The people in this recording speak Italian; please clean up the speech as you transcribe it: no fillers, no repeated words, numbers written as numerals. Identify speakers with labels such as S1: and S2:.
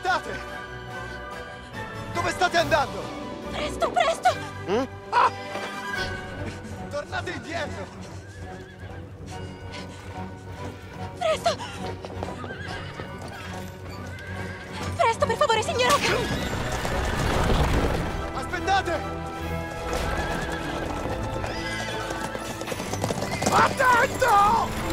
S1: Aspettate! Dove state andando?
S2: Presto, presto!
S1: Ah! Tornate indietro!
S2: Presto! Presto, per favore, signora!
S1: Aspettate! Attento!